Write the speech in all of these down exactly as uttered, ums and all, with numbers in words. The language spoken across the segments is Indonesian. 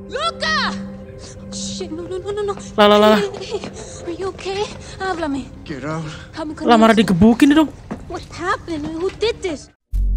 Luca! Shit, no, no, no, no, no. Lah, lah, lah. Hey, hey, are you okay? Háblame. Get out. Come, come. Lah marah digebukin dong. What happened? Who did this?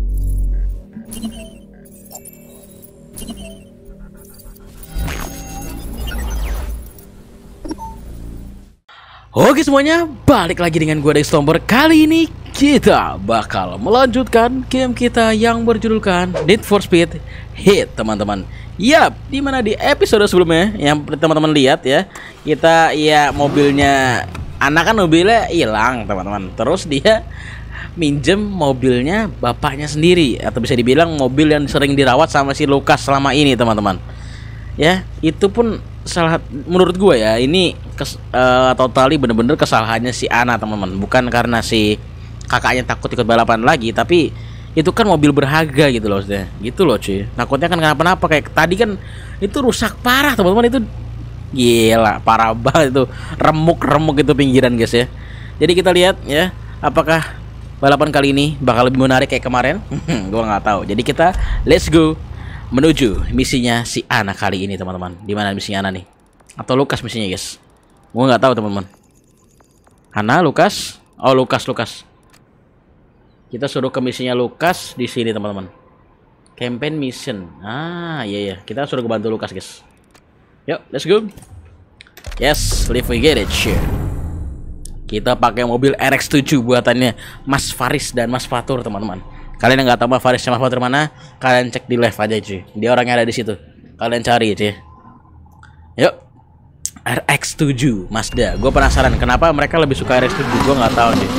Oke semuanya, balik lagi dengan gue Dex Tomber. Kali ini kita bakal melanjutkan game kita yang berjudulkan Need for Speed Heat, teman-teman. Yap, dimana di episode sebelumnya yang teman-teman lihat ya, kita ya mobilnya anak kan mobilnya hilang, teman-teman. Terus dia minjem mobilnya bapaknya sendiri, atau bisa dibilang mobil yang sering dirawat sama si Lucas selama ini, teman-teman. Ya, itu pun salah menurut gue ya, ini kes, uh, totally bener-bener kesalahannya si Ana, teman-teman. Bukan karena si kakaknya takut ikut balapan lagi, tapi itu kan mobil berharga gitu loh, maksudnya. Gitu loh cuy. Takutnya kan kenapa-napa, kayak tadi kan itu rusak parah, teman-teman. Itu gila, parah banget itu. Remuk-remuk itu pinggiran, guys ya. Jadi kita lihat ya, apakah balapan kali ini bakal lebih menarik kayak kemarin? Gua nggak tahu. Jadi kita let's go menuju misinya si Ana kali ini, teman-teman. Di mana misinya Ana nih? Atau Lucas misinya, guys? Gua nggak tahu, teman-teman. Ana, Lucas? Oh, Lucas, Lucas. Kita suruh ke misinya Lucas di sini, teman-teman. Campaign mission. Ah, iya iya. Kita suruh bantu Lucas, guys. Yuk, let's go. Yes, live we get it. Shit. Kita pakai mobil R X tujuh buatannya Mas Faris dan Mas Fatur, teman-teman. Kalian yang nggak tahu Mas Faris sama Fatur mana, kalian cek di live aja cuy. Dia orangnya ada di situ. Kalian cari cuy. Yuk. R X tujuh Mazda. Gue penasaran kenapa mereka lebih suka R X tujuh. Gue nggak tahu cuy.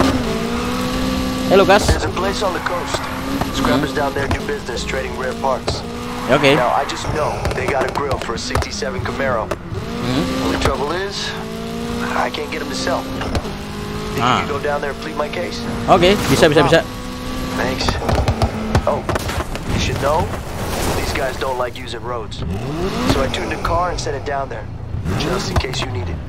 Hey Lucas. There's a place on the coast. Scrappers down there do business trading rare parts. Okay. Now I just know they got a grill for a sixty-seven Camaro. Hmm. Only trouble is, I can't get them to sell. Think Ah. you can go down there and plead my case? Oke, okay, bisa bisa bisa. Thanks. Oh, you should know, these guys don't like using roads. So I tuned a car and sent it down there, just in case you need it.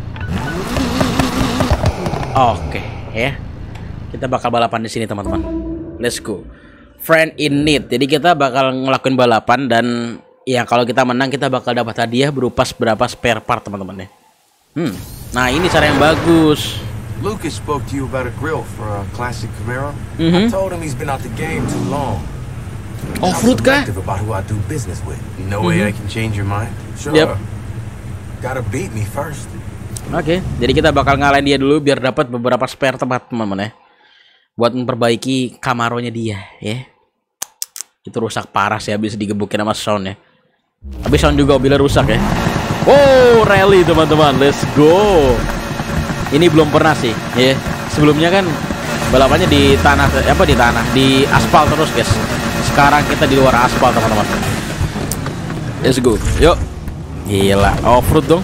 Oke, okay, ya. Kita bakal balapan di sini, teman-teman. Let's go. Friend in need. Jadi kita bakal ngelakuin balapan dan ya kalau kita menang kita bakal dapat hadiah berupa beberapa spare part, teman-teman ya. Hmm. Nah, ini cara yang bagus. Lucas spoke to you about a grill for a classic Camaro. Mm-hmm. I told him he's been out the game too long. Off-road kah? I'm selective about who I do business with. No way I can change your mind. Sure. Yep. Gotta beat me first. Oke, okay, jadi kita bakal ngalahin dia dulu biar dapat beberapa spare tempat, teman-teman ya. Buat memperbaiki Camaronya dia, ya. Itu rusak parah sih, habis digebukin sama Sound ya. Habis Sound juga mobilnya rusak ya. Oh, rally teman-teman, let's go. Ini belum pernah sih, ya. Sebelumnya kan balapannya di tanah, apa di tanah, di aspal terus, guys. Sekarang kita di luar aspal, teman-teman. Let's go, yuk. Gila, off-road dong.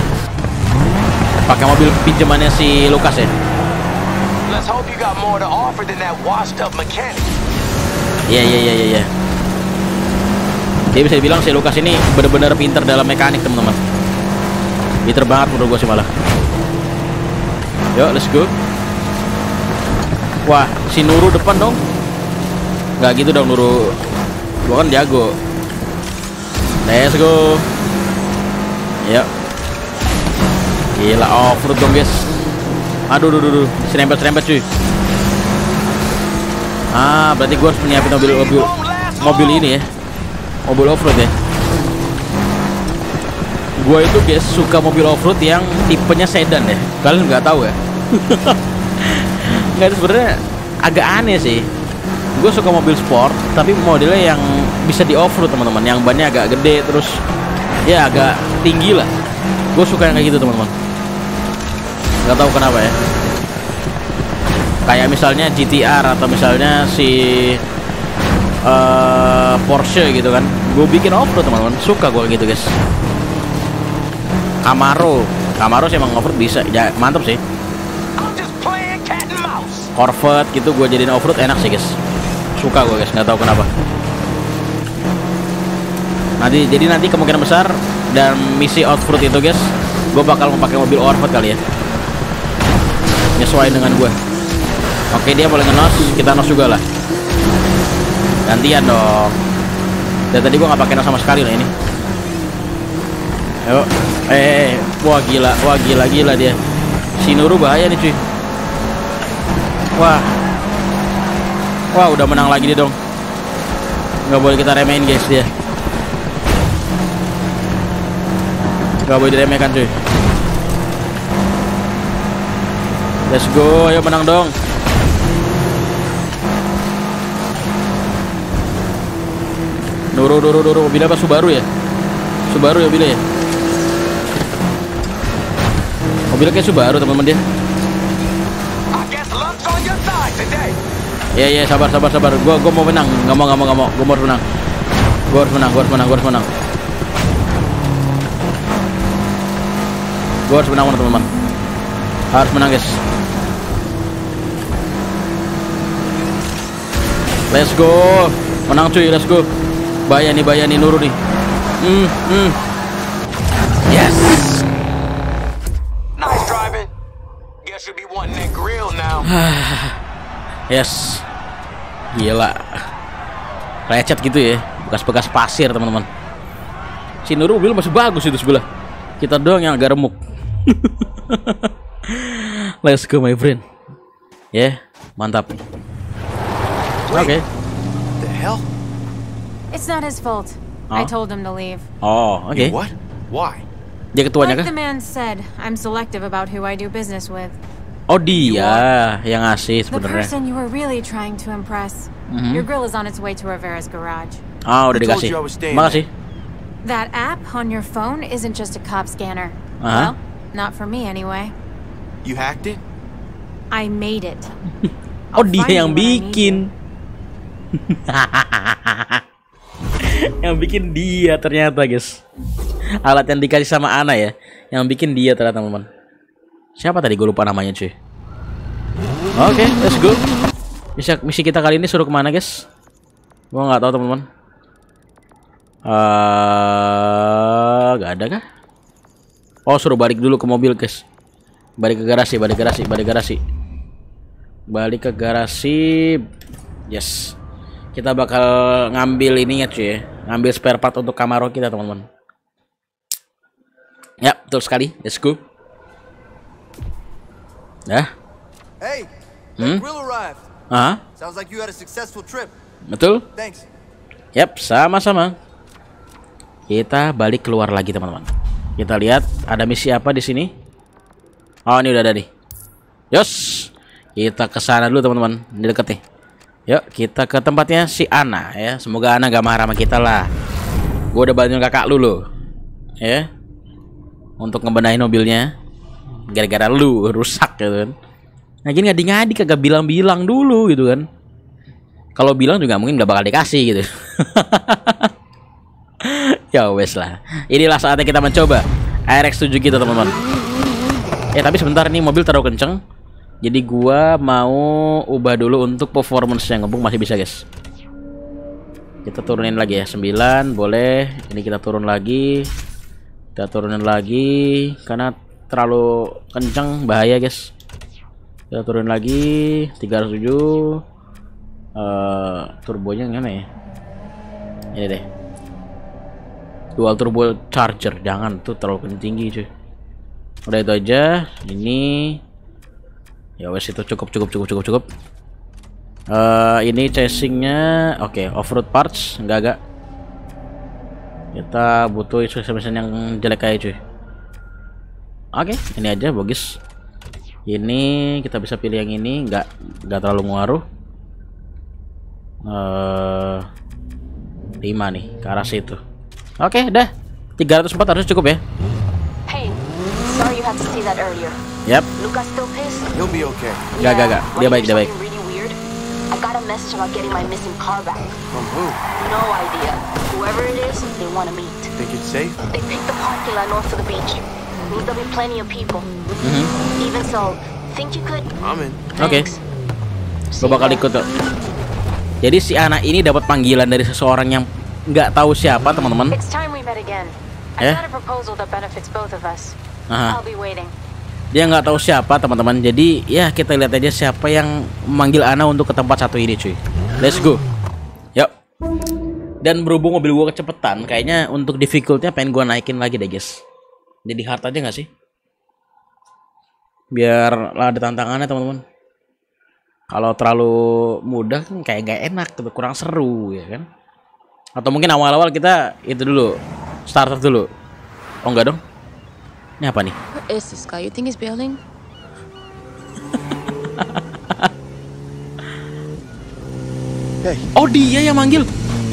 Pakai mobil pinjamannya si Lucas ya. Let's hope you got more to offer than that washed-up mechanic. Iya, iya, iya, iya. Dia bisa dibilang si Lucas ini benar-benar pinter dalam mekanik, teman-teman. Pinter banget menurut gue sih malah. Yuk, let's go. Wah, si Nuru depan dong. Nggak gitu dong, Nuru. Gua kan jago. Let's go. Yuk. Gila, off-road dong, guys. Aduh, aduh, aduh, serempet-serempet cuy. Ah, berarti gue harus menyiapin mobil mobil mobil ini ya, mobil off-road ya. Gue itu guys suka mobil off-road yang tipenya sedan ya. Kalian nggak tahu ya? Nggak, itu sebenarnya agak aneh sih. Gue suka mobil sport, tapi modelnya yang bisa di off-road, teman-teman. Yang bannya agak gede, terus ya agak tinggi lah. Gue suka yang kayak gitu, teman-teman. Nggak tahu kenapa ya. Kayak misalnya G T R atau misalnya si uh, Porsche gitu kan. Gue bikin off-road, teman-teman. Suka gue gitu guys. Camaro, Camaro sih emang off-road bisa, ya, mantap sih. Corvette gitu gue jadiin off-road enak sih guys. Suka gue guys, nggak tahu kenapa. Nanti jadi nanti kemungkinan besar dan misi off-road itu guys, gue bakal memakai mobil off-road kali ya. Nyesuaiin dengan gue. Oke, dia boleh ngenos, kita nos juga lah. Gantian dong. Dan tadi gue nggak pakai nos sama sekali lah ini. Ayo. Eh, wah gila, wah gila gila dia. Si Nuru bahaya nih cuy. Wah. Wah, udah menang lagi dia dong. Nggak boleh kita remehin guys dia. Nggak boleh diremehkan cuy. Let's go, ayo menang dong. Nuru, Nuru, Nuru, mobilnya apa Subaru ya? Subaru ya mobilnya ya? Mobilnya kayak Subaru teman-teman dia. Ya ya sabar sabar sabar. Gua gua mau menang. Nggak mau nggak mau nggak mau. Gua mau menang. Gua harus menang. Gua harus menang. Gua harus menang. Gua harus menang teman-teman. Harus menang guys. Let's go. Menang cuy. Let's go. Bahaya nih, bahaya nih Nuru nih. Hmm, hmm. Yes. Nice driving. Guess you'll be wanting that grill now. Yes. Gila. Lecet gitu ya. Bekas-bekas pasir teman-teman. Si Nuru mobil masih bagus itu sebelah. Kita doang yang agak remuk. Let's go my friend. Ya, yeah, mantap. Oke. Okay. The hell? It's not his fault. Huh? I told him to leave. Oh, oke. Okay. What? Why? Dia ketuanya Like kah? the man said, I'm selective about who I do business with. Oh dia yang ngasih The sebenarnya. person you were really trying to impress. Mhm. Your grill is on its way to Rivera's garage. Ah, udah Who told dikasih. you I was staying Makasih. That app on your phone isn't just a cop scanner. Uh-huh. Well, not for me anyway. You hacked it? I made it. Oh I'll dia find yang you when I need bikin. Yang bikin dia ternyata guys. Alat yang dikasih sama Ana ya. Yang bikin dia ternyata teman-teman. Siapa tadi gue lupa namanya cuy. Oke, okay, let's go. Misi, misi kita kali ini suruh kemana guys? Gue nggak tahu teman-teman. Uh, gak ada kah? Oh suruh balik dulu ke mobil guys. Balik ke garasi, balik ke garasi, balik ke garasi. Balik ke garasi. Yes. Kita bakal ngambil ininya cuy ya. Ngambil spare part untuk Camaro kita teman-teman. Ya betul sekali. Let's go. Dah. Hey, Hmm? the grill arrived. Ah, Sounds like you had a successful trip. betul. Thanks. Yap, sama-sama. Kita balik keluar lagi teman-teman. Kita lihat ada misi apa di sini. Oh ini udah ada nih. Yos, kita ke sana dulu teman-teman. Di deket nih. Yuk kita ke tempatnya si Ana ya. Semoga Ana gak marah sama kita lah. Gue udah bantuin kakak lu loh. Ya. Untuk ngebenahin mobilnya. Gara-gara lu rusak gitu kan. Nah gini ngadi-ngadi kagak bilang-bilang dulu gitu kan. Kalau bilang juga mungkin gak bakal dikasih gitu. Ya wes lah. Inilah saatnya kita mencoba R X tujuh kita teman-teman. Eh tapi sebentar nih mobil terlalu kenceng. Jadi gua mau ubah dulu untuk performance-nya. Ngomong masih bisa guys. Kita turunin lagi ya. sembilan boleh. Ini kita turun lagi. Kita turunin lagi karena terlalu kenceng bahaya guys. Kita turun lagi tiga ratus tujuh. Uh, turbonya gimana ya? Ini deh. Dual turbo charger. Jangan tuh terlalu tinggi cuy. Udah itu aja. Ini ya wes itu cukup cukup cukup cukup cukup. Uh, ini chasingnya oke. Okay. Off-road parts enggak agak. Kita butuh suspension yang jelek aja cuy. Oke, okay, ini aja bagus. Ini kita bisa pilih yang ini, nggak nggak terlalu ngaruh. Uh, lima nih ke arah situ. Oke, okay, dah. tiga ratus empat harus cukup ya. Hey, sorry you had to see that earlier. Yap. Lucas still pissed? He'll be okay. Gak, gak, gak. Dia baik, dia baik. Really weird. I got a message about getting my missing car back. From who? No idea. Whoever it is, they want to meet. Think it's safe? They picked the parking lot north of the beach. Means there'll be plenty of people. Mm-hmm. Even so, think you could? I'm in. Oke. Okay. See Gue bakal you ikut tuh. Jadi si anak ini dapat panggilan dari seseorang yang nggak tahu siapa teman-teman. It's time we met again. I Eh? got a proposal that benefits both of us. Aha. I'll be waiting. Dia nggak tahu siapa teman-teman. Jadi ya kita lihat aja siapa yang memanggil Ana untuk ke tempat satu ini cuy. Let's go. Yuk. Dan berhubung mobil gua kecepatan, kayaknya untuk difficultnya pengen gua naikin lagi deh guys. Jadi hard aja nggak sih? Biar lah ada tantangannya teman-teman. Kalau terlalu mudah kan kayak gak enak, kurang seru ya kan? Atau mungkin awal-awal kita itu dulu, starter dulu. Oh enggak dong? Ini apa nih? Where is this guy? You think he's bailing? Hey. Oh dia yang manggil.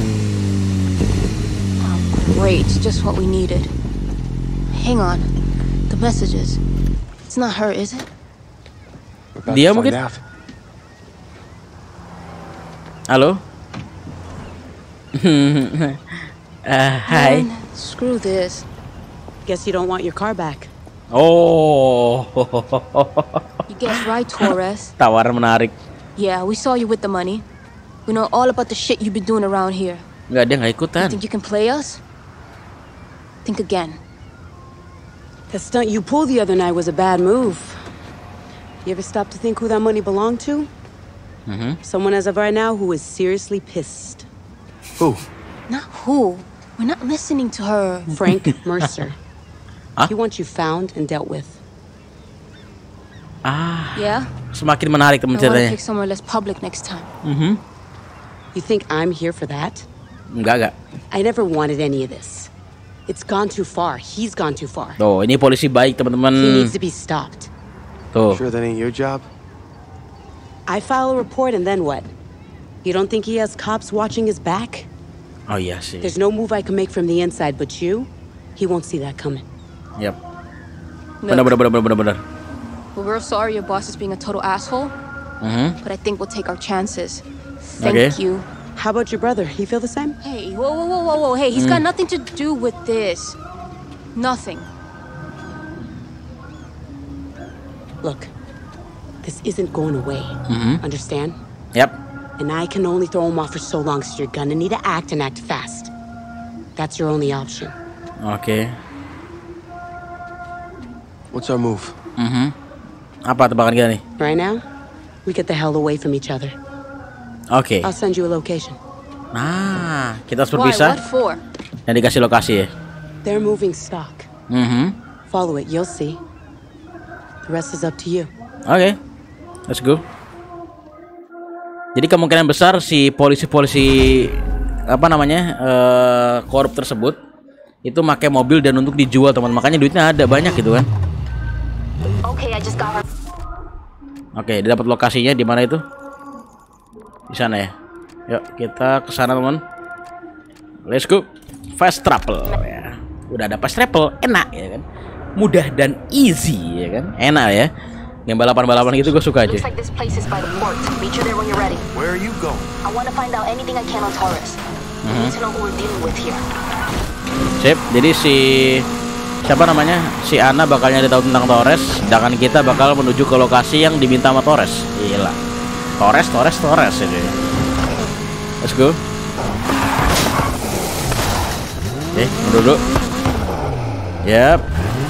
Oh, great. Just what we needed. Hang on. The messages. It's not her, is it? We're about Dia to find mungkin? out. Halo? uh, Hai. Man, screw this. Guess you don't want your car back. Oh. You guess right, Torres. Tawaran menarik. Yeah, we saw you with the money. We know all about the shit you've been doing around here. Enggak, dia nggak ikutan. Think you can play us? Think again. The stunt you pulled the other night was a bad move. You ever stop to think who that money belonged to? Mm-hmm. Someone as of right now who is seriously pissed. Who? Not who. We're not listening to her. Frank Mercer. Huh? He wants you found and dealt with. Ah, Yeah? semakin menarik teman I want to ceritanya. pick somewhere less public next time. Mhm. You think I'm here for that? Enggak, enggak. I never wanted any of this. It's gone too far. He's gone too far. Tuh, ini polisi baik teman-teman. He needs to be stopped. Tuh. Sure that ain't your job? I file a report and then what? You don't think he has cops watching his back? Oh iya sih. There's no move I can make from the inside, but you, he won't see that coming. Yap. Benar, benar, benar, benar, benar. Well, we're sorry your boss is being a total asshole, Mhm. but I think we'll take our chances. Thank Okay. you. How about your brother? He feel the same? Hey, whoa, whoa, whoa, whoa, whoa. Hey, he's got nothing to do with this. Nothing. Look, this isn't going away. Understand? Yap. And I can only throw him off for so long, so you're gonna need to act and act fast. That's your only option. Oke. What's our move? Mhm. Apa tebakan kita nih? Right now, we get the hell away from each other. Oke. I'll send you a location. Nah, kita harus Why? berpisah What for? dan dikasih lokasi ya. They're moving stock. Mhm. Follow it, you'll see. The rest is up to you. Oke. Let's go. Jadi kemungkinan besar si polisi-polisi apa namanya eh, korup tersebut itu pakai mobil dan untuk dijual teman, makanya duitnya ada banyak gitu kan. Okay, I just got her. Oke, dia dapat lokasinya di mana itu? Di sana ya. Yuk kita ke sana teman. Let's go. Fast travel ya. Udah ada fast travel, enak ya kan. Mudah dan easy ya kan. Enak ya. Yang balapan-balapan gitu gue suka aja. Looks like this place is by the port. Meet you there when you're ready. Where are you going? I want to find out anything I can on Torres. We need to know who we're dealing with here. Sip, jadi si siapa namanya? Si Ana bakal nyari tahu tentang Torres, sedangkan kita bakal menuju ke lokasi yang diminta sama Torres. Gila. Torres, Torres, Torres ini. Let's go. Oke, mundur dulu. Yap.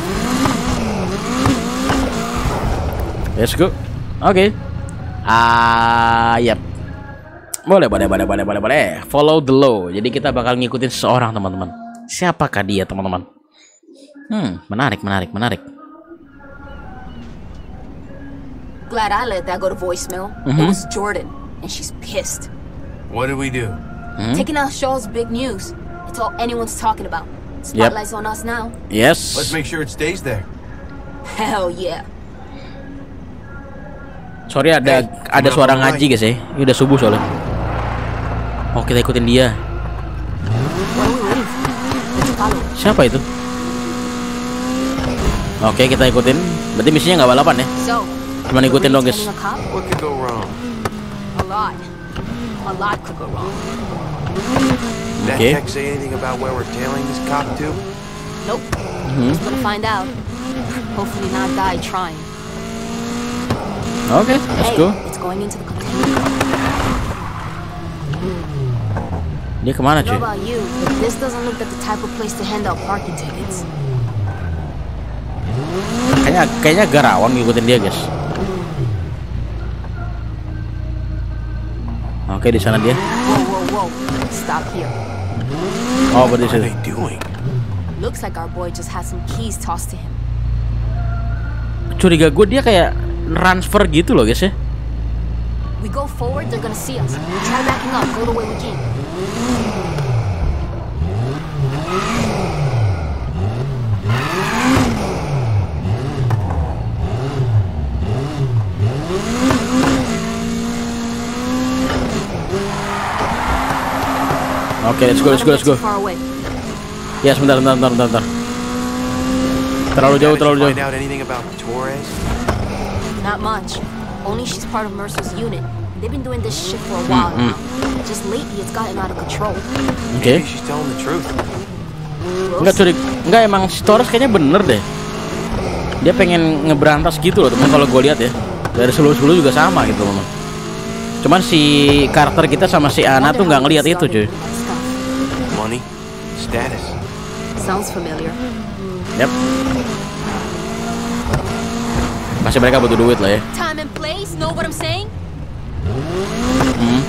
Let's go. Oke. Ah, yap. Boleh, boleh, boleh, boleh, boleh, boleh. Follow the law. Jadi kita bakal ngikutin seseorang, teman-teman. Siapakah dia, teman-teman? Hmm, menarik, menarik, menarik. Glad I let that go to voicemail. It was Jordan, and she's pissed. What did we do? Taking out Shaw's big news. It's all anyone's talking about. Spotlight's on us now. Yes. Let's make sure it stays there. Hell yeah. Sorry ada Hey, ada suara kenapa ngaji guys ya. Ini udah subuh soalnya. Oh, kita ikutin dia. What are we waiting for? Let's follow it. Siapa itu? Oke, kita ikutin. Berarti misinya nggak balapan ya? So, Cuma we're ikutin dong really guys. turning a cop? What could go wrong? A lot. A lot could go wrong. That Okay. tech say anything about where we're tailing this cop to? Nope. Just gonna find out. Hopefully not die trying. Oke, let's Hey, go. it's going into the container car. Dia kemana I don't cuy? know about you, but this doesn't look like the type of place to hand out parking tickets. Kayaknya kayaknya agak rawan ngikutin dia guys. Oke, di sana dia. Whoa, whoa, whoa. Stop here. Oh, berarti What are situ. they doing? Looks like our boy just had some keys tossed to him. Curiga gue dia kayak transfer gitu loh guys ya. We go forward, they're gonna see us. Try backing up, go the way we came. Oke, okay, let's go, let's go, let's go. Ya, sebentar, sebentar, sebentar, sebentar. Terlalu jauh, terlalu jauh. Not much. Only she's part of Mercer's unit. They've been doing this shit for a while mm, mm. now. Just lately, it's gotten out of control. Oke. Okay. She's telling the truth. Enggak curik, enggak emang si Torres kayaknya bener deh. Dia pengen ngeberantas gitu loh, teman kalau gue lihat ya. Dari sebelum-sebelum juga sama gitu loh. Cuman si karakter kita sama si Ana tuh nggak ngelihat itu cuy. Money, status. Sounds familiar. Yep. Pasti mereka butuh duit lah ya. Time and place, know what I'm saying? Hmm.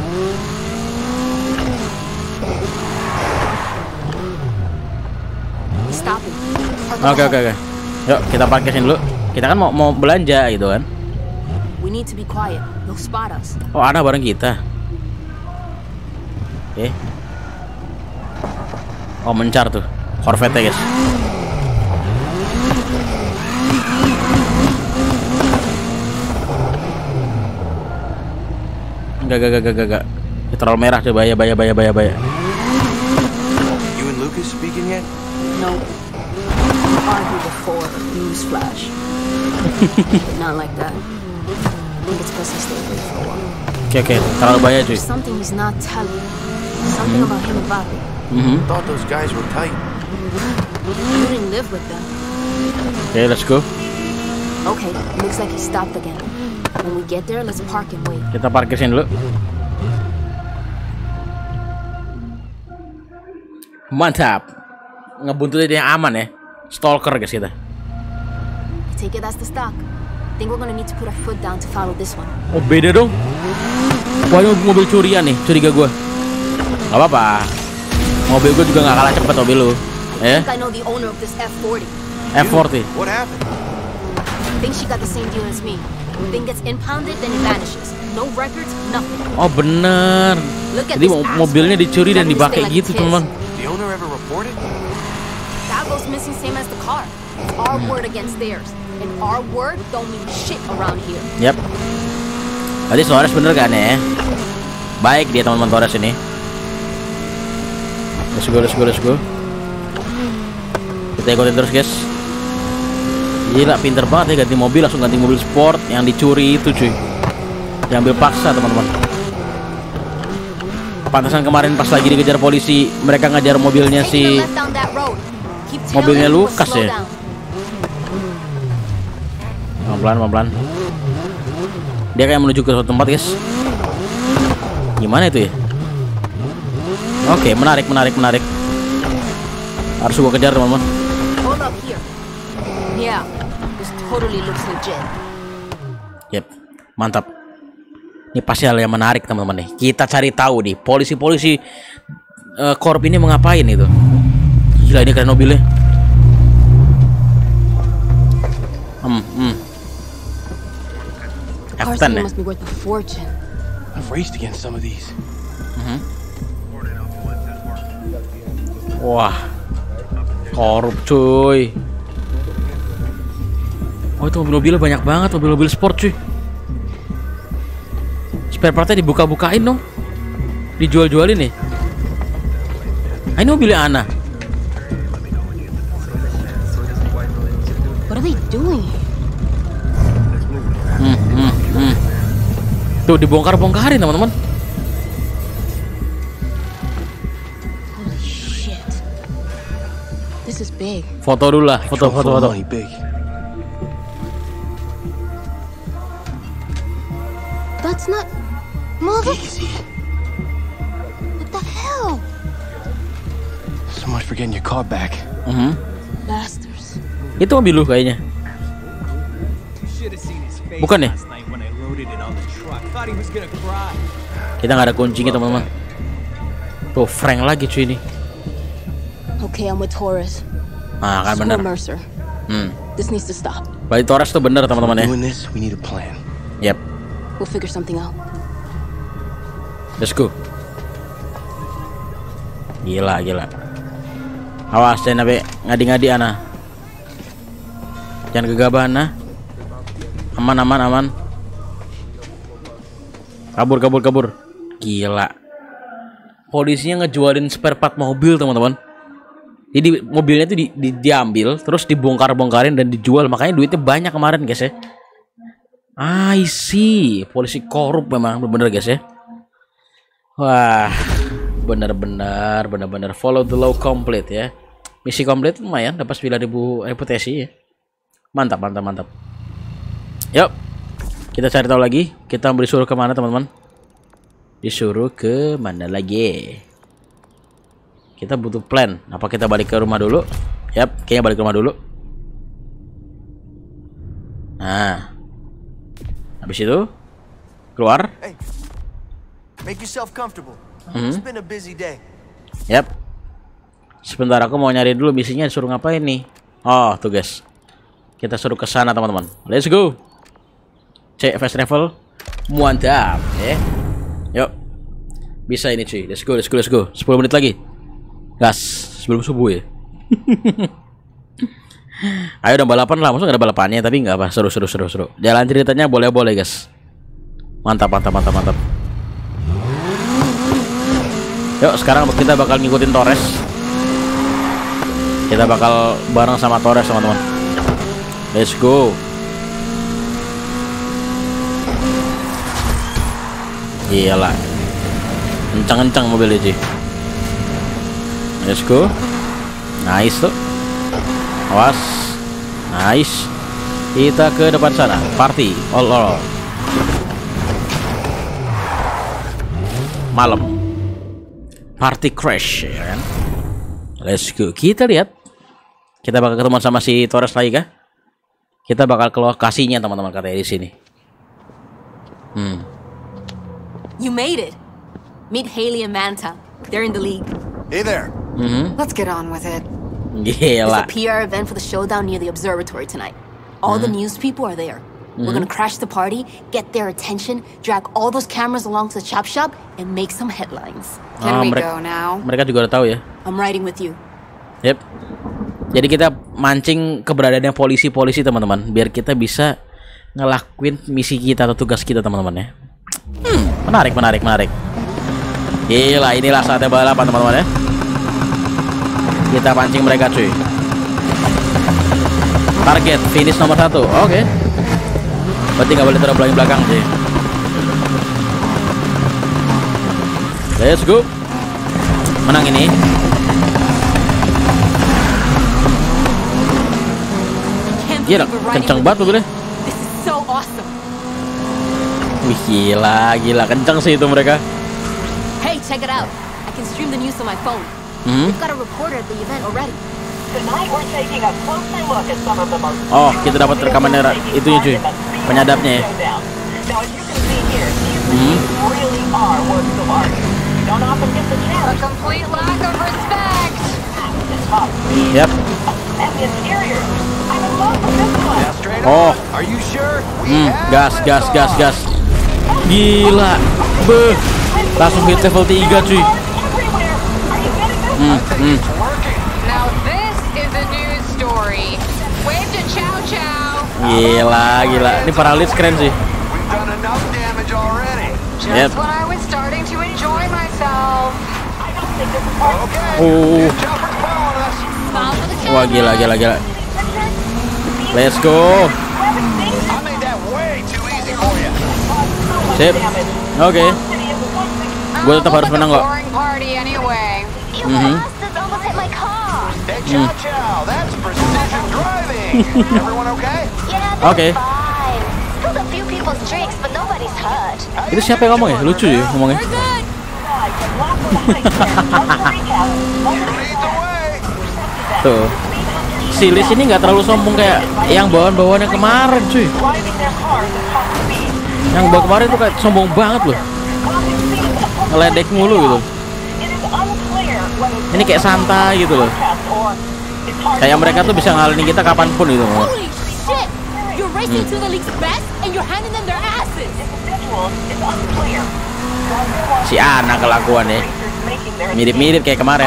Oke oke oke. Yuk kita parkirin dulu. Kita kan mau mau belanja gitu kan. We need to be quiet. They'll spot us. Oh, Ana bareng kita. Oke. Okay. Oh, mencar tuh. Corvette guys. Enggak enggak enggak enggak enggak. Terlalu merah coba ya, bahaya bahaya bahaya bahaya. You and Lucas speaking yet? No. Argued before. News flash. Not like that. I think it's best I stay away for a while. Oke oke, terlalu bahaya cuy. There's something he's not telling. Something about him and Bobby. Mm-hmm. Thought those guys were tight. You didn't live with them. Okay, let's go. Okay, looks like he stopped again. When we get there, let's park and wait. Kita parkirin dulu. Mantap. Ngebuntutin yang aman ya. Stalker guys kita. Take it as the stock. Think we're gonna need to put our foot down to follow this one. Oh beda dong. Wah ini mobil curian nih, curiga gue. Gak apa-apa. Mobil gue juga gak kalah cepet mobil lu. Eh? I think I know the owner of this F forty. F forty. What happened? I think she got the same deal as me. Thing gets impounded, then it vanishes. No records, nothing. Oh bener. Jadi mobilnya dicuri dan dipakai gitu teman. The owner ever reported? That goes missing same as the car. It's our word against theirs. And our word don't mean shit around here. Yap. Tadi Torres bener kan ya? Baik dia teman-teman Torres ini. Let's go, let's go, let's go. Kita ikutin terus guys. Gila pinter banget ya ganti mobil, langsung ganti mobil sport yang dicuri itu cuy. Diambil paksa teman-teman. Pantasan kemarin pas lagi dikejar polisi, mereka ngajar mobilnya si mobilnya Lucas ya. Pelan-pelan, pelan-pelan. Dia kayak menuju ke suatu tempat guys. Gimana itu ya? Oke, menarik, menarik, menarik. Harus gua kejar teman-teman. Hold up here. Yeah, this totally looks legit. Yep, mantap. Ini pasti hal yang menarik teman-teman nih. Kita cari tahu nih polisi-polisi uh, Corp ini mengapain itu. Gila ini keren mobilnya. Hmm, hmm. F ten ya. Must be worth a fortune. I've raced against some of these. Mm-hmm. Wah, korup cuy. Oh itu mobil-mobilnya banyak banget, mobil-mobil sport cuy. Spare partnya dibuka-bukain dong, dijual-jualin nih. Ah, ini mobilnya Ana. What are they doing? Hmm, hmm, hmm. Tuh dibongkar-bongkarin teman-teman. Holy shit. This is big. Foto dulu lah, foto, foto, foto. That's not... Mother... What the hell? So much for getting your car back. Mm-hmm. Bastards. Itu mobil lu kayaknya. Bukan ya? Kita nggak ada kuncinya teman-teman. Tuh Frank lagi cuy ini. Okay, I'm with Torres. Nah, kan Screw bener. Mercer. Hmm. This needs to stop. Berarti Torres tuh bener teman-teman ya. Doing this, we need a plan. Yep. We'll figure something out. Let's go. Gila, gila. Awas jangan sampai ngadi-ngadi ana. Jangan gegabah ana. Aman, aman, aman. Kabur, kabur, kabur. Gila. Polisinya ngejualin spare part mobil, teman-teman. Jadi mobilnya itu di, di, diambil, terus dibongkar-bongkarin dan dijual. Makanya duitnya banyak kemarin, guys ya. I see. Polisi korup memang, bener-bener guys ya. Wah, bener-bener, bener-bener follow the law complete ya. Misi komplit lumayan, dapat sembilan ribu reputasi ya. Mantap, mantap, mantap. Yuk, kita cari tahu lagi. Kita disuruh kemana teman-teman? Disuruh ke mana lagi? Kita butuh plan. Apa kita balik ke rumah dulu? Yap, kayaknya balik ke rumah dulu. Nah, habis itu keluar. Hey, make yourself comfortable. Hmm. It's been a busy day. Yap. Sebentar, aku mau nyari dulu misinya disuruh ngapain nih. Oh, tuh guys. Kita suruh ke sana teman-teman. Let's go. Cek fast travel. Mantap, ya. Yuk. Bisa ini cuy. Let's go, let's go, let's go. sepuluh menit lagi. Gas sebelum subuh ya. Ayo dong balapan lah, maksudnya gak ada balapannya tapi nggak apa, seru seru seru seru. Jalan ceritanya boleh boleh guys. Mantap mantap mantap mantap. Yuk sekarang kita bakal ngikutin Torres. Kita bakal bareng sama Torres teman-teman. Let's go. Iyalah, kencang-kencang mobil aja. Let's go. Nice tuh. Awas. Nice. Kita ke depan sana. Party. All all. Malam. Party crash ya kan. Let's go. Kita lihat. Kita bakal ketemu sama si Torres lagi kah? Kita bakal ke lokasinya teman-teman katanya di sini. Hmm. You made it. Meet Haley and Manta. They're in the league. Hey there. Mm-hmm. Let's get on with it. Gila. There's a P R event for the showdown near the observatory tonight. All Mm-hmm. the news people are there. We're gonna crash the party, get their attention, drag all those cameras along to the chop shop, and make some headlines. Can oh, we mereka, go now? Mereka juga udah tahu ya. I'm riding with you. Yep. Jadi kita mancing keberadaannya polisi-polisi teman-teman, biar kita bisa ngelakuin misi kita atau tugas kita teman-teman ya. Hmm, menarik, menarik, menarik. Gila, inilah saatnya balapan teman-teman ya. Kita pancing mereka cuy. Target finish nomor satu. Oke. Okay. Berarti nggak boleh terbelakang belakang sih. Let's go. Menang ini. Gila, kenceng banget mobilnya. This is so awesome. Wih gila, gila kenceng sih itu mereka. Hey, check it out. I can stream the news on my phone. Hmm? We've got a reporter at the event already. Tonight we're taking a closer look at some of the most Oh, kita dapat rekaman itunya cuy. Penyadapnya ya. Now as you can see here, these reviews really are works of art. You don't often get the chance. A complete lack of respect. Yep. And the interior. I'm in love with this one. Oh. Are you sure? Hmm, gas, gas, gas, gas. Gila. Beuh. Langsung hit level tiga cuy. Hmm, hmm. Now this is a news story. Wave to Chow Chow. Gila, gila. Ini paralit keren sih. We've done enough damage already. Just Yep. when I was starting to enjoy myself. I don't think this is okay. Oh. Chopper's following us. Smile for the camera. Wah, gila, gila, gila. Let's go. I made that way too easy for you. Sip. Oke. Okay. Gue tetap harus menang kok. Boring party anyway. You Mhm. bastards almost hit my car. Hey, Chow Chow, that's precision driving. Everyone okay? Yeah, they're Okay. fine. Spilled a few people's drinks, but nobody's hurt. Itu siapa yang ngomong ya? Lucu ya ngomongnya. We're good. Lead the way. Tuh. Si Liz ini nggak terlalu sombong kayak yang bawaan-bawaannya kemarin cuy. Yang bawa kemarin tuh kayak sombong banget loh. Ngeledek mulu gitu. Ini kayak santai gitu loh. Kayak mereka tuh bisa ngalahin kita kapanpun itu. Holy shit! You're racing to the league's best and you're handing them their asses. Si anak kelakuan ya. Mirip-mirip kayak kemarin.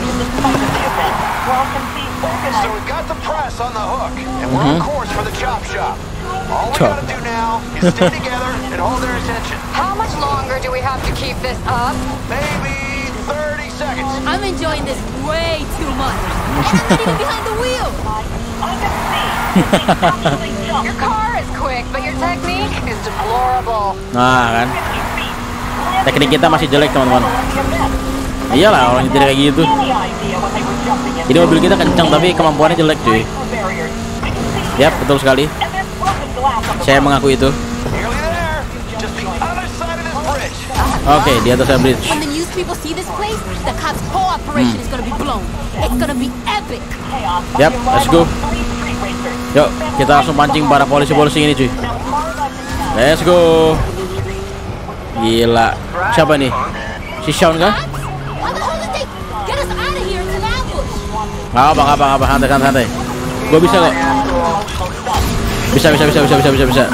So we got the press on the hook, and we're on course for the chop shop. All we gotta do now is stay together and hold their attention. How much longer do we have to keep this up? Maybe thirty seconds. I'm enjoying this way too much. And I'm not even behind the wheel. Your car is quick, but your technique is deplorable. Nah kan, teknik kita masih jelek teman-teman. Iyalah orang nyetir kayak gitu. Jadi mobil kita kencang tapi kemampuannya jelek cuy. Yap, betul sekali. Saya mengaku itu. Oke, di atas bridge. When the news people see this place, the cops' whole operation is gonna be blown. It's gonna be epic. Yap, let's go. Yuk, kita langsung pancing para polisi-polisi ini cuy. Let's go. Gila, siapa nih? Si Sean kan? How the hell did they get us out of here to an ambush? Gak apa, gak apa, gak apa, santai, santai, santai. Gue bisa kok. Bisa, bisa, bisa, bisa, bisa, bisa, bisa.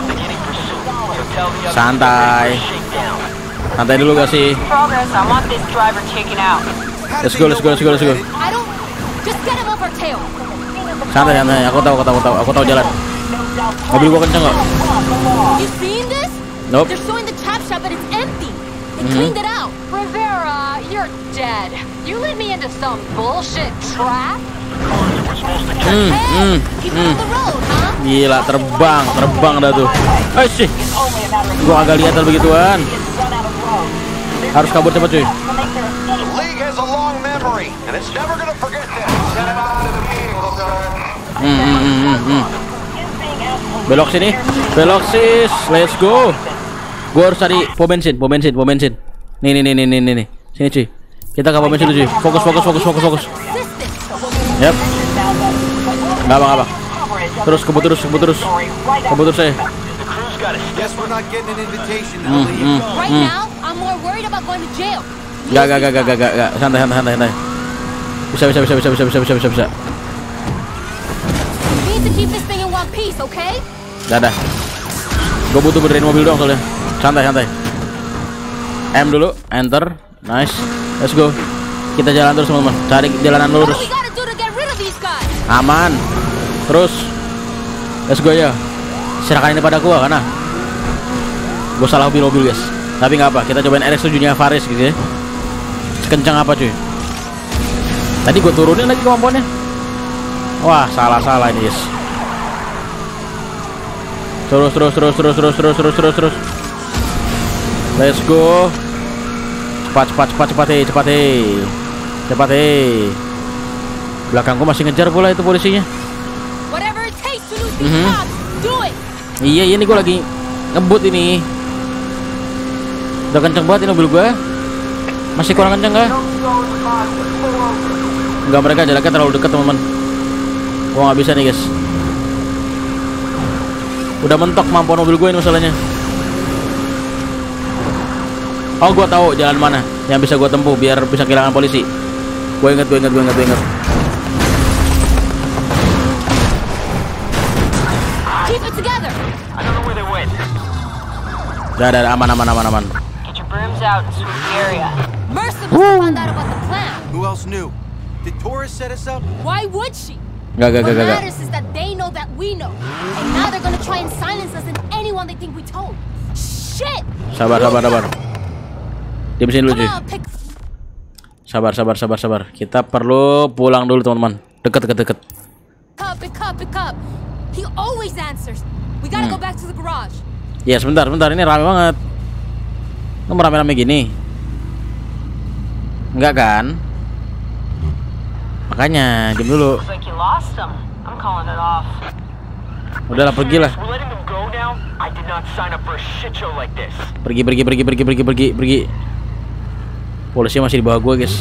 Santai. Santai dulu gak sih? Progress, I want this driver taken out. Let's go, let's go, let's go, let's go. I don't. Just get him off our tail. Santai, santai. Aku tahu, aku tahu, aku tahu, aku tahu jalan. Mobil gua kenceng kok. You seen this? Nope. They're showing the chop shop, but it's empty. They Mhm. cleaned it out. Rivera, you're dead. You led me into some bullshit trap? Hmm, hmm, Keep it hmm. on the road, huh? Gila, terbang, terbang dah tuh. Eh sih, gua agak lihat begituan. Harus kabur cepat cuy. The league has a long memory, and it's never gonna forget this. Hmm, hmm, hmm, hmm, hmm. Belok sini, belok sis, let's go. Gua harus cari pom bensin, pom bensin, pom bensin. Nih, nih, nih, nih, nih, nih. Sini cuy. Kita ke pom bensin dulu cuy. Fokus, fokus, fokus, fokus, fokus. Yap. Gak apa, gak apa. Terus kebut terus, kebut terus, kebut terus saya. Guess we're not getting an invitation to Hmm, leave. hmm, Right hmm. now, I'm more worried about going to jail. Gak, gak, gak, gak, gak, gak, gak. Santai, santai, santai, santai. Bisa, bisa, bisa, bisa, bisa, bisa, bisa, bisa, bisa. We need to keep this thing in one piece, okay? Gak ada. Gue butuh benerin mobil doang soalnya. Santai, santai. M dulu, enter. Nice. Let's go. Kita jalan terus teman-teman. Cari jalanan What lurus. do we gotta do to get rid of these guys? Aman. Terus. Let's go ya. Serahkan ini pada gua karena gue salah mobil-mobil guys. Tapi nggak apa. Kita cobain R X tujuh nya Faris gitu ya. Sekencang apa cuy? Tadi gue turunin lagi kemampuannya. Wah, salah-salah ini guys. Terus, terus, terus, terus, terus, terus, terus, terus, terus. Let's go. Cepat, cepat, cepat, cepat, hei, cepat, hei, cepat, hei. Belakangku masih ngejar pula itu polisinya. Whatever it takes to lose these Mhm. cops, do it. Iya, iya, ini gue lagi ngebut ini. Udah kenceng banget ini mobil gue. Masih kurang kenceng kah? Enggak, mereka jaraknya terlalu dekat teman-teman. Gue nggak bisa nih guys. Udah mentok kemampuan mobil gue ini masalahnya. Oh, gue tahu jalan mana yang bisa gue tempuh biar bisa kehilangan polisi. Gue inget, gue inget, gue inget, gue inget. Keep it together. I don't know where they went. Udah, udah, aman, aman, aman, aman. Get your brooms out and sweep the area. Mercer must have found out about the plan. Who else knew? Did Taurus set us up? Why would she? Gak, gak, What gak, gak, gak. matters is that they know that we know, and now they're gonna try and silence us and anyone they think we told. Shit! Sabar, sabar, sabar. Diam sini dulu Come cuy. on, pick. Sabar, sabar, sabar, sabar. Kita perlu pulang dulu teman-teman. Deket, deket, deket. up, pick up, pick up. He always answers. We gotta Hmm. go back to the garage. Ya sebentar, sebentar. Ini rame banget. Kamu rame-rame gini? Enggak kan? Makanya, diam dulu. Looks like you lost them. I'm calling it off. Udahlah, pergilah. We're letting them go now? I did not sign up for a shit show like this. Pergi, pergi, pergi, pergi, pergi, pergi, pergi. Polisi masih di bawah gue, guys.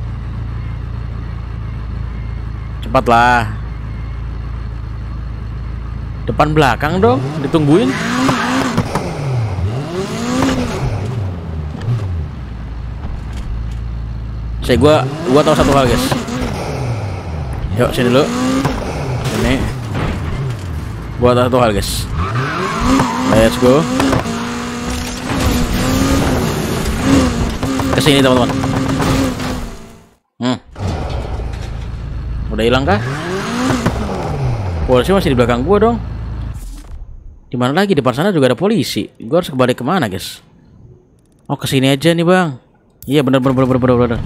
Cepatlah. Depan belakang dong, ditungguin. Saya gua gua tahu satu hal, guys. Yuk sini dulu. Ini buat satu hal guys. Let's go. Kesini teman-teman. Hmm. Udah hilang kah? Polisi masih di belakang gua dong. Di mana lagi? Depan sana juga ada polisi. Gua harus kembali kemana guys? Oh kesini aja nih bang. Iya bener bener bener bener bener.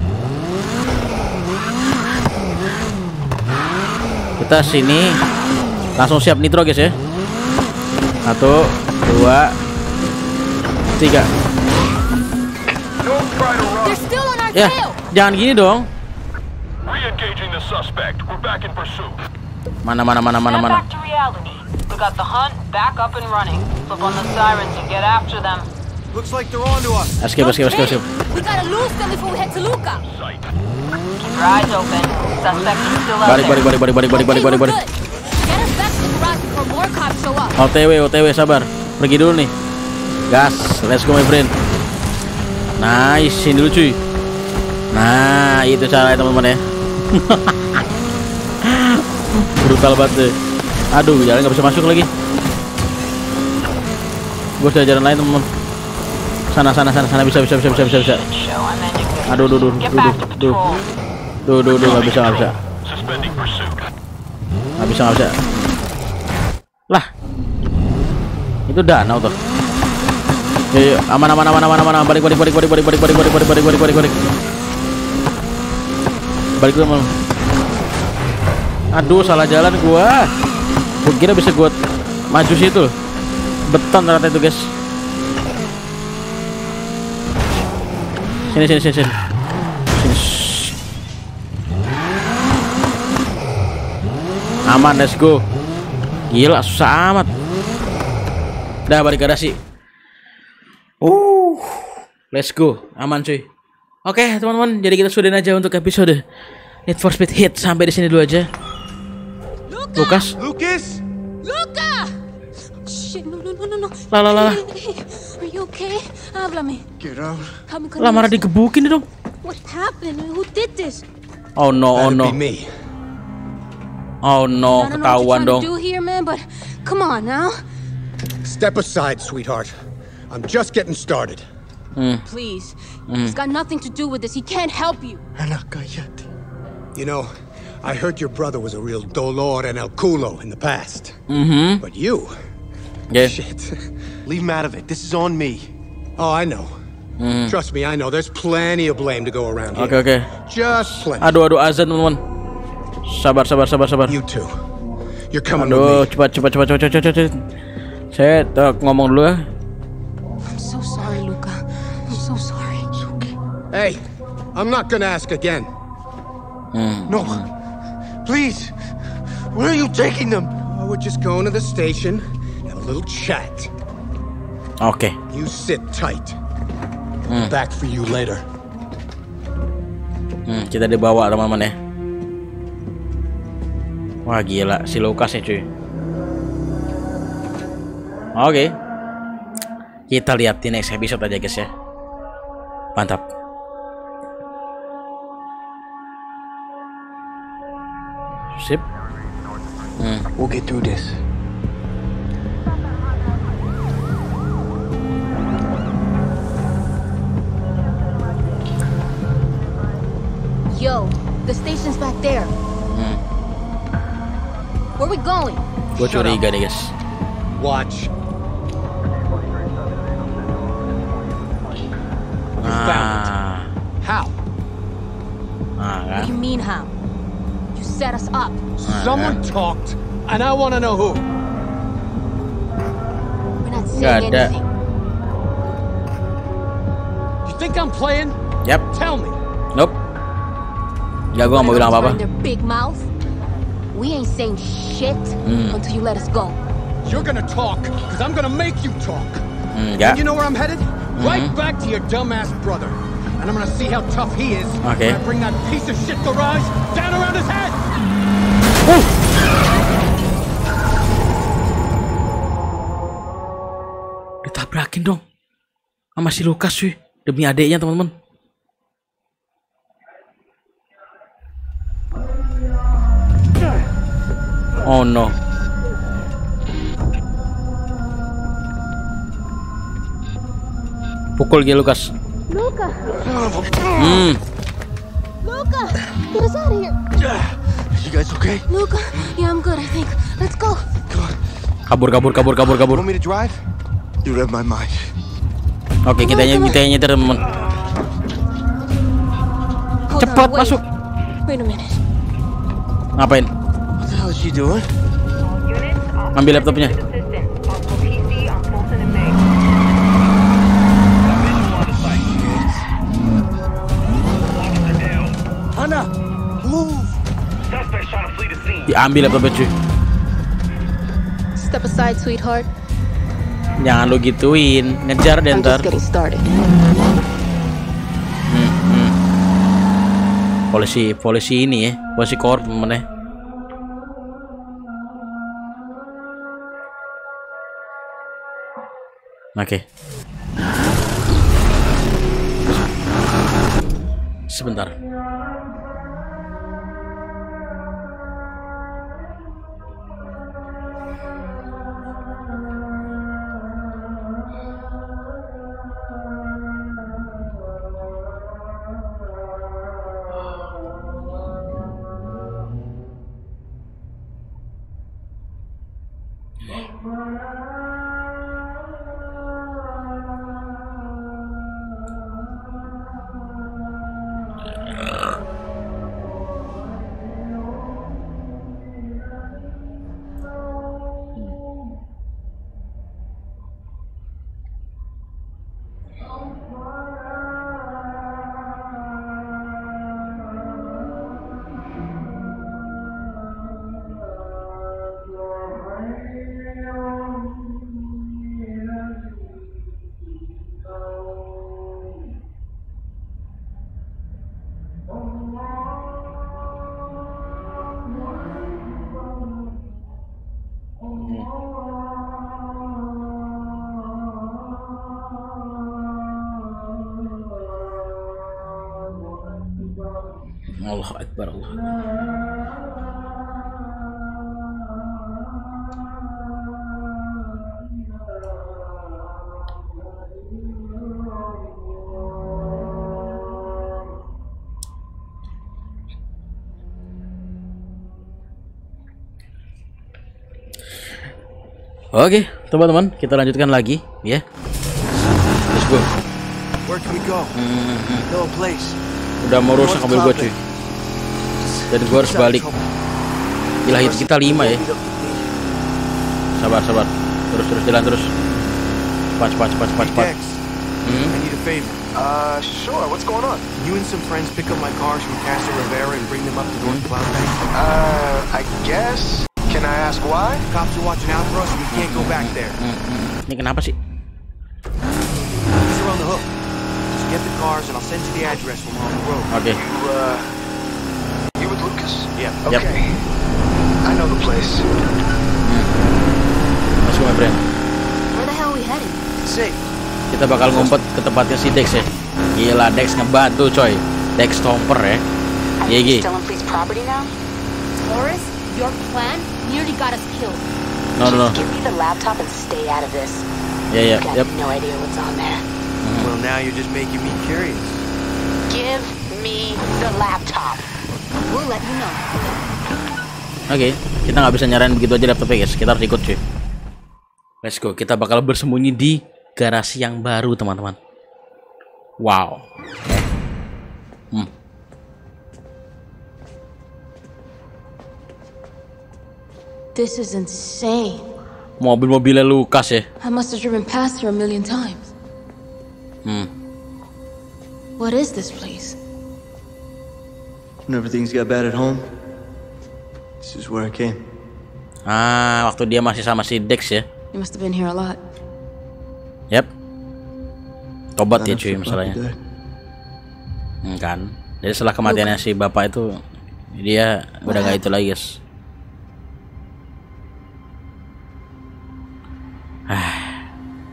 Kita sini langsung siap nitro guys ya. Satu, dua, tiga. Ya, jangan gini dong. Mana mana mana mana mana. Escape, escape, escape, escape. Balik, balik, balik, balik, balik, balik, balik, balik, balik. O T W, O T W, sabar. Pergi dulu nih. Gas, let's go my friend. Nice, sini dulu cuy. Nah, itu caranya teman-teman ya. Brutal banget deh. Aduh, jalan nggak bisa masuk lagi. Gue sudah jalan lain teman-teman. Sana, sana, sana, sana bisa, bisa, bisa, bisa, bisa, bisa. Aduh, duh, duh, duh, duh, duh, duh, duh, duh, nggak bisa, nggak bisa, nggak bisa, nggak bisa. Lah, itu danau tuh. Yuk, aman, aman, aman, aman, aman, balik, balik, balik, balik, balik, balik, balik, balik, balik, balik, balik, balik, balik. Balik dulu malam. Aduh, salah jalan gua. Gua kira bisa gua maju situ. Beton ternyata itu guys. Sini, sini, sini, sini. Sini. Aman, let's go. Gila, susah amat. Dah balik garasi. Uh, let's go. Aman cuy. Oke teman-teman, jadi kita sudahin aja untuk episode Need for Speed Heat sampai di sini dulu aja. Lucas. Lucas. Luca! Shit, no, no, no, no, no. Lah, lah, lah. Are you okay? Háblame. Get out. Come, come. Lah marah digebukin dong. What happened? Who did this? Oh no, oh That'd no. be me. Oh no, I don't know what ketahuan you're dong. trying to do here, man, but come on now. Step aside, sweetheart. I'm just getting started. Please. He's got nothing to do with this. He can't help you. You know, I heard your brother was a real dolor and el culo in the past. Mhm. But you, Yeah. shit. Leave him out of it. This is on me. Oh, I know. Trust me, I know. There's plenty of blame to go around here. Oke oke. Just plenty. Aduh aduh azan teman-teman. Sabar sabar sabar sabar. You too. You're coming Aduh, with me. cepat cepat cepat cepat cepat cepat. Saya uh, ngomong dulu ya. I'm so sorry, Luca. I'm so sorry. Hey, I'm not gonna ask again. No. Please. Where are you taking them? Oh, we're just going to the station, have a little chat. Oke. You sit tight. Back for you later. Hmm, kita dibawa teman-teman ya. Wah gila si Lucas ya cuy. Oke. Kita lihat di next episode aja guys ya. Mantap. Sip. Hmm. We'll get through this. Yo, the station's back there. Where we going? Gue curiga deh guys. Watch. Ah, How? ah What kan. do you mean how? You set us up. Someone talked, and I want to know who. We're not Nggak saying ada. anything. You think I'm playing? Yap. Tell me. Nope. Gak, gue gak mau bilang apa-apa. Their big mouth. We ain't saying shit until you let us go. You're gonna talk, because I'm gonna make you talk. Enggak. And you know where I'm headed? Right back to your dumbass brother. And I'm gonna see how tough he is Okay. when I bring that piece of shit garage down around his head! Ditabrakin dong sama si Lucas cuy. Demi adeknya teman-teman. Oh no. Pukul dia Lucas. Luca! Hmm. Luca! Get us out of here! You guys okay? Luca! Yeah, I'm good, I think. Let's go! Kabur, kabur, kabur, kabur, kabur. Want me to drive? You read my mind. Oke, kita ny kita nyetir teman. Hold Cepat on, wait. masuk. Wait a minute. Ngapain? What the hell is she doing? Ambil laptopnya. Anna, move! Diambil laptopnya cuy. Step aside, sweetheart. Jangan lo gituin, ngejar deh I'm ntar. just getting started. Hmm, hmm. Polisi, polisi ini ya, polisi korp mana? Oke. Sebentar. Allahu Akbar, Allah. Oke, teman-teman, kita lanjutkan lagi, ya. Let's go. Where can we go? No place. Udah mau rusak mobil gua cuy. Dan gua harus balik. Gila, hit kita lima ya. Sabar, sabar. Terus, terus jalan terus. Cepat, cepat, cepat, cepat, cepat. Hmm? I need a favor. Uh, sure. What's going on? You and some friends pick up my cars from Casa Rivera and bring them up to North Cloud Bank. Uh, I guess. Can I ask why? Cops are watching out for us and we can't go back there. Ini kenapa sih? These are on the hook. Just get the cars and I'll send you the address when we're on the road. Oke. You, uh, you with Lucas? Yeah. Yep. Okay. I know the place. Let's go, my friend. Where the hell are we heading? Safe. Kita bakal ngumpet ke tempatnya si Dex ya. Gila, Dex ngebantu coy. Dex Stomper ya. Iya, Gi. Still on police property now? Horace, your plan nearly got us killed. No, no, no. Just give me the laptop and stay out of this. Ya, ya, I've got yep. no idea what's on there. Well, now you're just making me curious. Give me the laptop. We'll let you know. Oke, kita nggak bisa nyaranin begitu aja laptopnya guys. Kita harus ikut cuy. Let's go. Kita bakal bersembunyi di garasi yang baru teman-teman. Wow. Hmm. This is insane. Mobil-mobilnya Lucas ya. I must have driven past here a million times. Hmm. What is this place? When everything's got bad at home, this is where I came. Ah, waktu dia masih sama si Dex ya. You must have been here a lot. Yap. Tobat ya cuy masalahnya. Hmm, kan. Jadi setelah kematiannya si bapak itu dia udah gak itu lagi guys. Ah.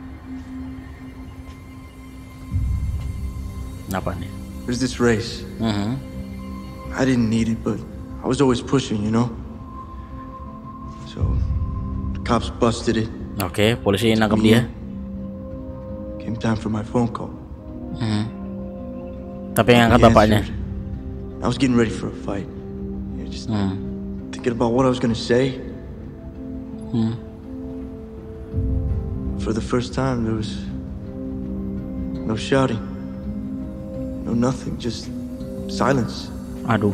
Apa nih? There's this race. Mm-hmm. I didn't need it, but I was always pushing, you know? So the cops busted it. Oke, okay, polisi nangkep dia. Came time for my phone call. Hmm. Tapi yang angkat bapaknya. I was getting ready for a fight. Yeah, just hmm. thinking about what I was gonna say. Hmm. For the first time, there was no shouting, no nothing, just silence. Aduh.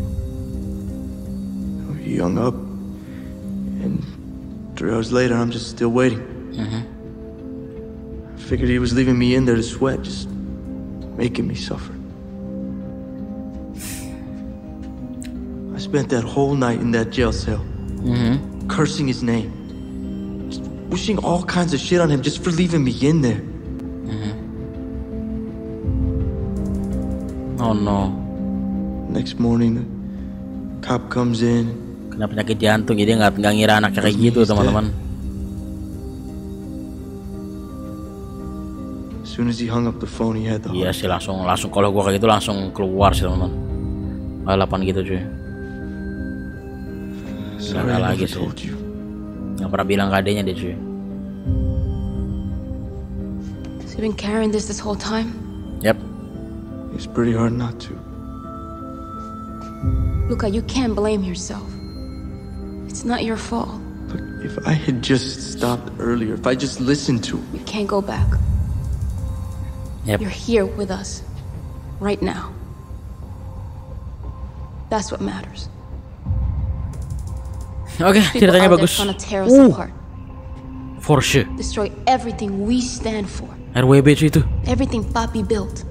He hung up, and three hours later, I'm just still waiting. Mm-hmm. I figured he was leaving me in there to sweat, just making me suffer. I spent that whole night in that jail cell, mm-hmm. cursing his name, just wishing all kinds of shit on him just for leaving me in there. Mm-hmm. Oh no. Next morning, the cop comes in. Kena penyakit jantung, jadi nggak nggak ngira anaknya kayak gitu, teman-teman. As soon as he hung up the phone, he had the iya sih, langsung langsung kalau gua kayak gitu langsung keluar sih, teman-teman. Balapan gitu cuy. Nggak lagi sih. Nggak pernah bilang ke adenya dia cuy. Has he been carrying this this whole time? Yep. It's pretty hard not to. Luca, you can't blame yourself. It's not your fault. But if I had just stopped earlier, if I just listened to him. We can't go back. Yep. You're here with us. Right now. That's what matters. Oke, okay, ceritanya bagus. Uh, for sure. Destroy everything we stand for. R W B itu. Everything Papi built.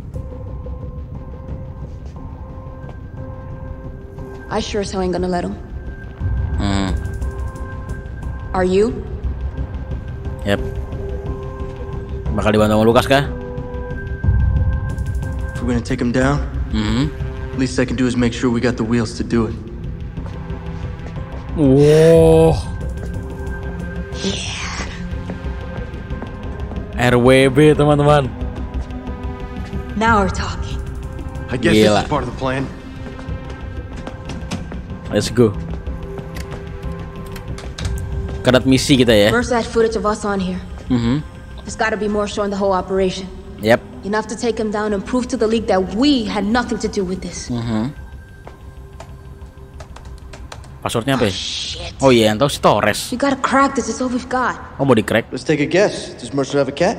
I sure as hell ain't gonna let him. Hmm. Are you? Yep. Bakal dibantu sama Lukas kah? If we're gonna take him down, mm-hmm. least I can do is make sure we got the wheels to do it. Wow. Yeah. R W B teman-teman. Now we're talking. I guess Gila. This is part of the plan. Let's go. Kadat misi kita ya. First that footage of us on here. Mm-hmm. There's got to be more showing the whole operation. Yep. Enough to take him down and prove to the league that we had nothing to do with this. Mm-hmm. Passwordnya apa ya? Oh iya, yang tahu si Torres. We gotta crack this. It's all we've got. Oh, mau di crack? Let's take a guess. Does Mercer have a cat?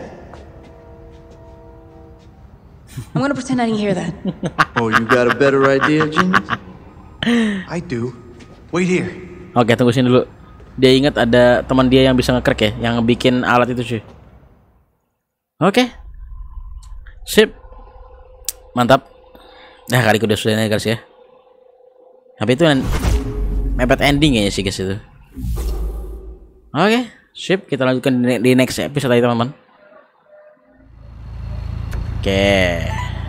I'm gonna pretend I didn't hear that. Oh, you got a better idea, Genius? I do. Wait here. Oke, tunggu sini dulu. Dia ingat ada teman dia yang bisa nge-crack ya, yang bikin alat itu cuy. Oke. Sip. Mantap. Nah, kali udah sudah nih guys ya. Tapi itu mepet ending ya sih guys itu. Oke, sip. Kita lanjutkan di next episode lagi teman-teman. Oke.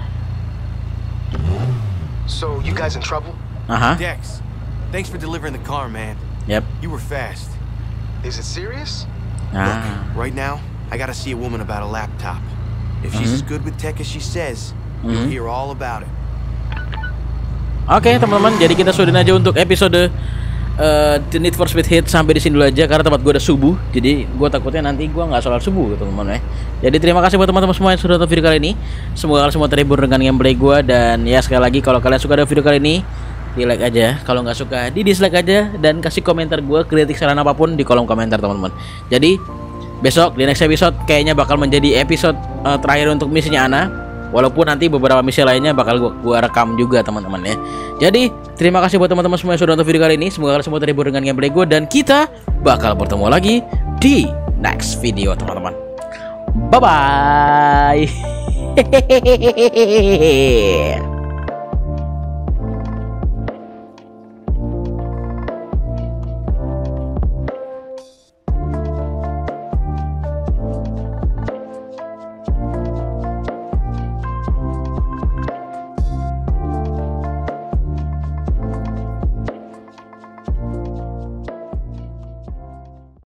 So, you guys in trouble? Uh-huh. Dex, thanks for delivering the car, man. Yep. You were fast. Is it serious? Ah. Look, right now, I gotta see a woman about a laptop. If she's mm-hmm. as good with tech as she says, mm-hmm. you'll hear all about it. Oke, okay, teman-teman, jadi kita sudahin aja untuk episode uh, The Need for Speed Heat sampai di sini dulu aja karena tempat gue udah subuh. Jadi gue takutnya nanti gue nggak sholat subuh, teman-teman ya. Jadi terima kasih buat teman-teman semua yang sudah nonton video kali ini. Semoga kalian semua terhibur dengan gameplay gue, dan ya sekali lagi kalau kalian suka dengan video kali ini, di like aja. Kalau nggak suka, di dislike aja, dan kasih komentar gue, kritik saran apapun di kolom komentar teman-teman. Jadi besok di next episode kayaknya bakal menjadi episode uh, terakhir untuk misinya Ana. Walaupun nanti beberapa misi lainnya bakal gua, gua rekam juga teman-teman ya. Jadi terima kasih buat teman-teman semua yang sudah nonton video kali ini. Semoga kalian semua terhibur dengan gameplay gue, dan kita bakal bertemu lagi di next video teman-teman. Bye bye.